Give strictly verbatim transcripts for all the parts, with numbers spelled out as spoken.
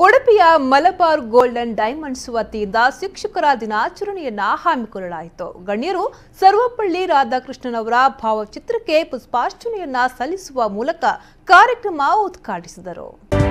ಉಡುಪಿಯ Malabar golden diamonds ವತಿಯಿಂದ ಶಿಕ್ಷಕರ ದಿನಾಚರಣೆಯನ್ನ ಹಮ್ಮಿಕೊಳ್ಳಲಾಯಿತು. ಗಣ್ಯರು ಸರ್ವಪಳ್ಳಿ ರಾಧಾಕೃಷ್ಣನ್ ಅವರ ಭಾವಚಿತ್ರಕ್ಕೆ ಪುಷ್ಪಾರ್ಚನೆಯನ್ನ ಸಲ್ಲಿಸುವ ಮೂಲಕ ಕಾರ್ಯಕ್ರಮ ಉದ್ಘಾಟಿಸಿದರು.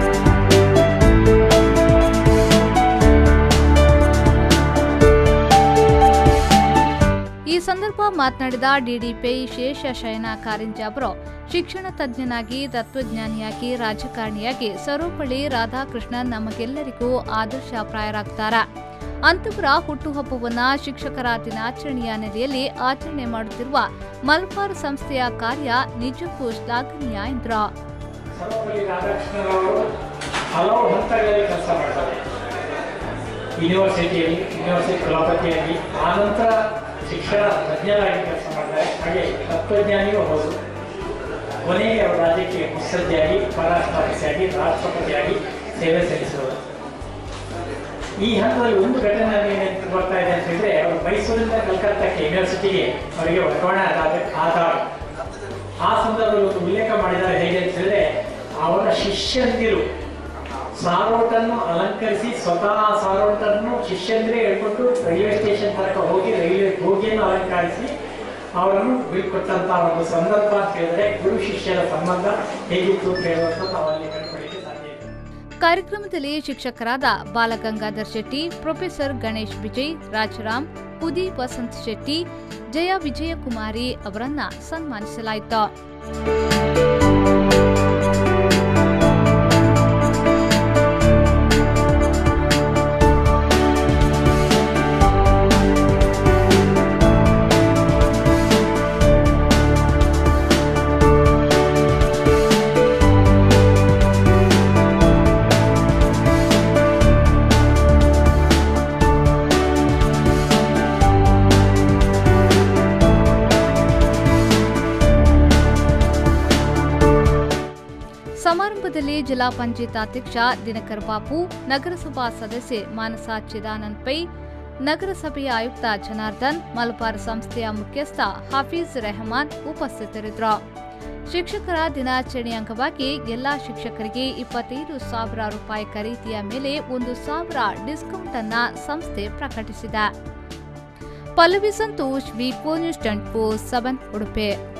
ಈ ಸಂದರ್ಭ ಮಾತನಾಡಿದ ಡಿಡಿಪಿ ಶೇಷಶಯನ ಕಾರಿಂಜ ಅವರು ಶಿಕ್ಷಣ ತಜ್ಞನಾಗಿ ತತ್ವಜ್ಞಾನಿಯಾಗಿ ರಾಜಕಾರಣಿಯಾಗಿ ಸರ್ವಪಳ್ಳಿ ರಾಧಾಕೃಷ್ಣನ್ ನಮಗೆಲ್ಲರಿಗೂ ಆದರ್ಶಪ್ರಾಯರಾಗ್ತಾರೆ. ಅಂತವರ ಹುಟ್ಟುಹಬ್ಬವನ್ನ ಶಿಕ್ಷಕರ ದಿನಾಚರಣೆಯ ನೆಲೆಯಲ್ಲಿ ಆಚರಣೆ ಮಾಡುತ್ತಿರುವ ಮಲಬಾರ್ ಸಂಸ್ಥೆಯ ಕಾರ್ಯ ನಿಜಕ್ಕೂ ಶ್ಲಾಘನೀಯ ಎಂದರು. ಸರ್ವಪಳ್ಳಿ ರಾಧಾಕೃಷ್ಣನ್ ಅವರು ಹಲವು ಹಂತಗಳಲ್ಲಿ ಕೆಲಸ ಮಾಡ್ತಾರೆ. ಯೂನಿವರ್ಸಿಟಿಯಲ್ಲಿ ಯೂನಿವರ್ಸಿಟಿ ಕುಲಪತಿಯಾಗಿ ಆನಂತರ ಶಿಕ್ಷಣ ತಜ್ಞರಾಗಿ ಕೆಲಸ ಮಾಡ್ತಾರೆ. ಹಾಗೆ ತತ್ವಜ್ಞಾನಿಯೂ ಹೌದು. ಕೊನೆಗೆ ಅವರು ರಾಜ್ಯಕ್ಕೆ ಮುತ್ಸದ್ದಿಯಾಗಿ ಉಪರಾಷ್ಟ್ರಪತಿಯಾಗಿ ರಾಷ್ಟ್ರಪತಿಯಾಗಿ ಸೇವೆ ಸಲ್ಲಿಸುವರು. ಈ ಹಂತದಲ್ಲಿ ಒಂದು ಘಟನೆ ಏನೇನು ಬರ್ತಾ ಇದೆ ಅಂತ ಹೇಳಿದ್ರೆ, ಅವರು ಮೈಸೂರಿಂದ ಕಲ್ಕತ್ತಾಕ್ಕೆ ಯೂನಿವರ್ಸಿಟಿಗೆ ಅವರಿಗೆ ವರ್ಗಾವಣೆ ಆದಾಗ ಆ ಸಂದರ್ಭದಲ್ಲಿ ಒಂದು ಉಲ್ಲೇಖ ಮಾಡಿದ್ದಾರೆ. ಹೇಗೆ ಅಂತ ಹೇಳಿದ್ರೆ, ಅವರ ಶಿಷ್ಯಂದಿರು ಸಾರೋಟನ್ನು ಅಲಂಕರಿಸಿ ಸ್ವತಃ ಸಾರೋಟನ್ನು ಶಿಷ್ಯಂದಿರೇ ಹೇಳ್ಕೊಟ್ಟು ರೈಲ್ವೆ ಸ್ಟೇಷನ್ ತನಕ ಹೋಗಿ ರೈಲ್ವೆ ಬೋಗಿಯನ್ನು ಅಲಂಕರಿಸಿ ಅವರನ್ನು ಬೀಳ್ಕೊಟ್ಟಂತಹ ಒಂದು ಸಂದರ್ಭ ಅಂತ ಹೇಳಿದ್ರೆ ಗುರು ಶಿಷ್ಯರ ಸಂಬಂಧ ಹೇಗಿತ್ತು ಅಂತ ಹೇಳುವಂತ ನಾವಲ್ಲಿ ಕಂಡುಕೊಳ್ಳಿಕ್ಕೆ ಸಾಧ್ಯ ಇದೆ. ಕಾರ್ಯಕ್ರಮದಲ್ಲಿ ಶಿಕ್ಷಕರಾದ ಬಾಲಗಂಗಾಧರ್ ಶೆಟ್ಟಿ, ಪ್ರೊಫೆಸರ್ ಗಣೇಶ್ ವಿಜಯ್, ರಾಜರಾಮ್, ಉದಿ ವಸಂತ್ ಶೆಟ್ಟಿ, ಜಯ ವಿಜಯಕುಮಾರಿ ಅವರನ್ನ ಸನ್ಮಾನಿಸಲಾಯಿತು. ಸಮಾರಂಭದಲ್ಲಿ ಜಿಲ್ಲಾ ಪಂಚಾಯತ್ ಅಧ್ಯಕ್ಷ ದಿನಕರ್ ಬಾಪು, ನಗರಸಭಾ ಸದಸ್ಯೆ ಮಾನಸ ಚಿದಾನಂದ್ ಪೈ, ನಗರಸಭೆಯ ಆಯುಕ್ತ ಜನಾರ್ದನ್, ಮಲಬಾರ್ ಸಂಸ್ಥೆಯ ಮುಖ್ಯಸ್ಥ ಹಾಫೀಜ್ ರೆಹಮಾನ್ ಉಪಸ್ಥಿತರಿದ್ದರು. ಶಿಕ್ಷಕರ ದಿನಾಚರಣೆ ಅಂಗವಾಗಿ ಎಲ್ಲಾ ಶಿಕ್ಷಕರಿಗೆ ಇಪ್ಪತ್ತೈದು ಸಾವಿರ ರೂಪಾಯಿ ಖರೀದಿಯ ಮೇಲೆ ಒಂದು ಸಾವಿರ ಡಿಸ್ಕೌಂಟ್ ಅನ್ನ ಸಂಸ್ಥೆ ಪ್ರಕಟಿಸಿದೆ. Pallavi Santosh, V four news twenty four seven Udupi.